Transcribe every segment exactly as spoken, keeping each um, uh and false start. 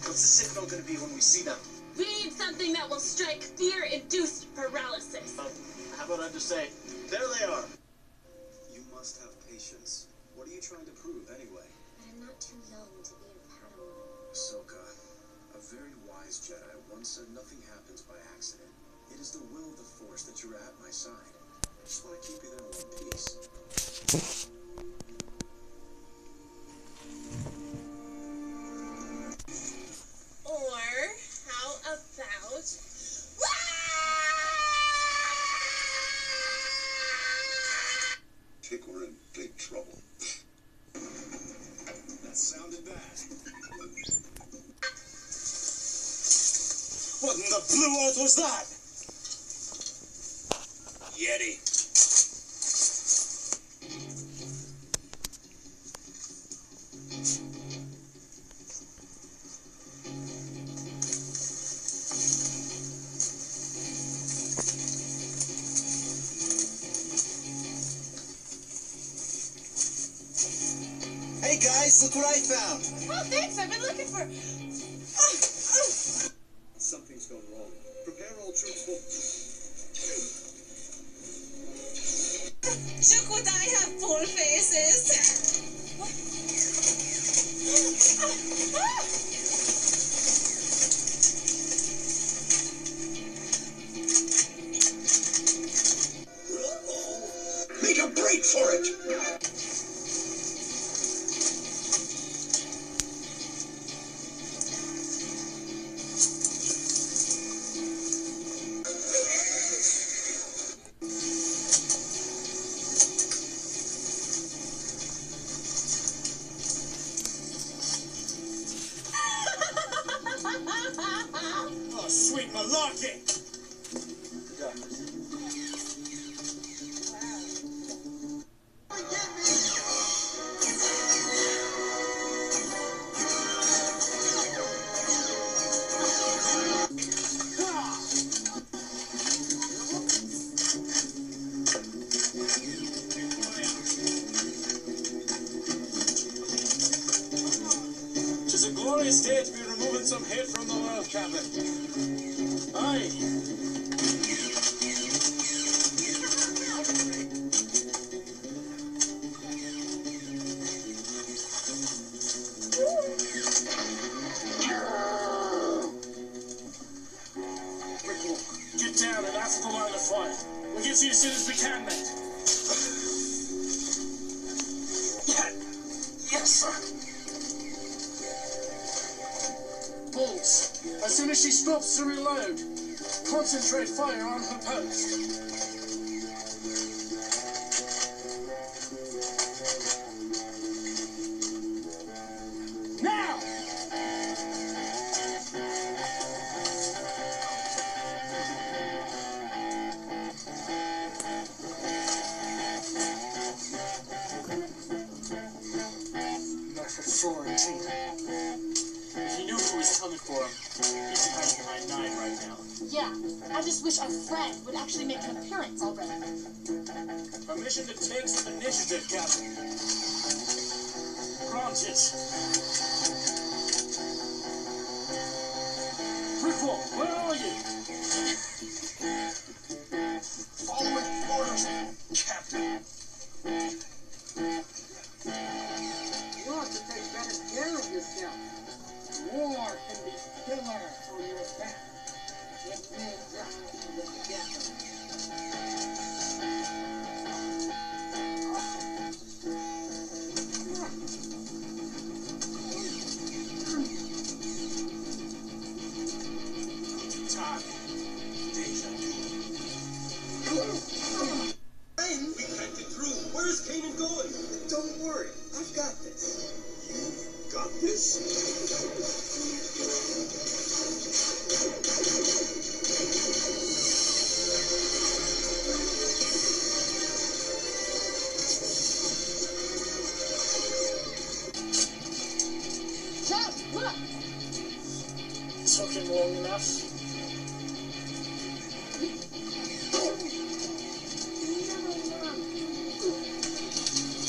What's the signal gonna be when we see them? We need something that will strike fear-induced paralysis. Um, how about I just say, there they are. You must have patience. What are you trying to prove, anyway? I'm not too young to be a Padawan. Ahsoka, a very wise Jedi once said nothing happens by accident. It is the will of the Force that you're at my side. I just want to keep you there in one piece. Or how about... I think we're in big trouble. That sounded bad. What in the blue earth was that? Yeti. Hey guys, look what I found. Oh, thanks. I've been looking for... Something's gone wrong. Prepare all troops for... Should would I have four faces? Make a break for it! Oh, sweet malarkey! Tis a glorious day to be removing some hate from the world, Captain. Aye. Get down and after the line of fire. We'll get to you as soon as we can, mate. Yeah. Yes, sir. Bulls, as soon as she stops to reload, concentrate fire on her post. Now! Not for Florentine. If he knew who was coming for him, he's hiding behind nine right now. Yeah, I just wish our friend would actually make an appearance already. Permission to take some initiative, Captain. Granted. Rickle, where are you? Following orders, Captain. You ought to take better care of yourself. War can be killer on your back. It may just be together. Time. Deja We can't get through. Where's Kanan going? Don't worry. I've got this. You've got this? Chad, look! Took him long enough.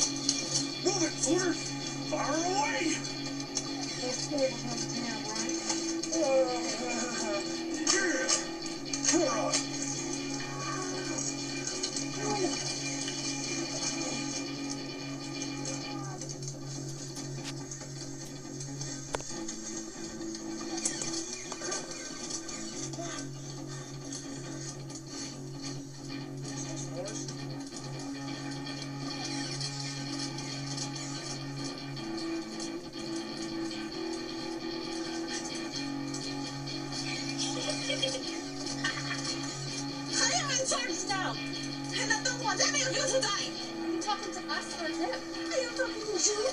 Move it, Footer! Fire away! Let's stay with him, right? I am in charge now, and I don't want any of you to die. Are you talking to us or him? I am talking to you.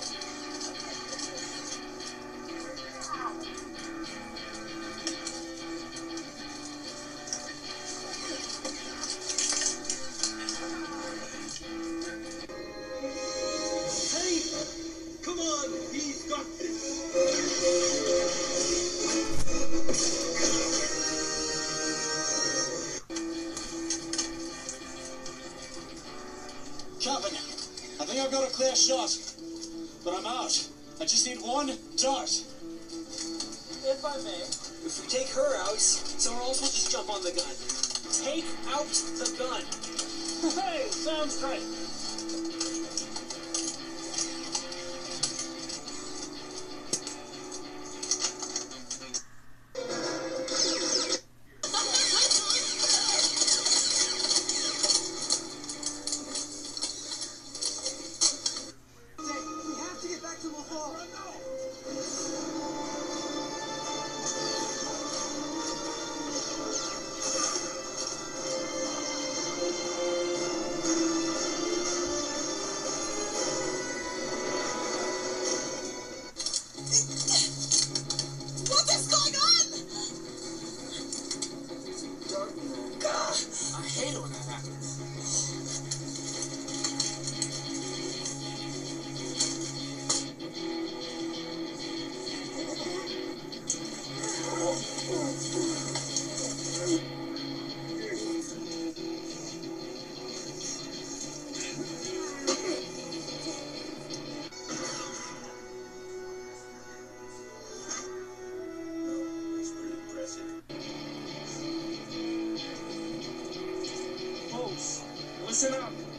Hey! Come on, he's got this! Captain, I think I've got a clear shot, but I'm out. I just need one dart. If I may. If we take her out, someone else will just jump on the gun. Take out the gun. Hey, sounds great. We have to get back to the hall. What is going on? I hate it when that happens. It's pretty impressive. Folks, listen up.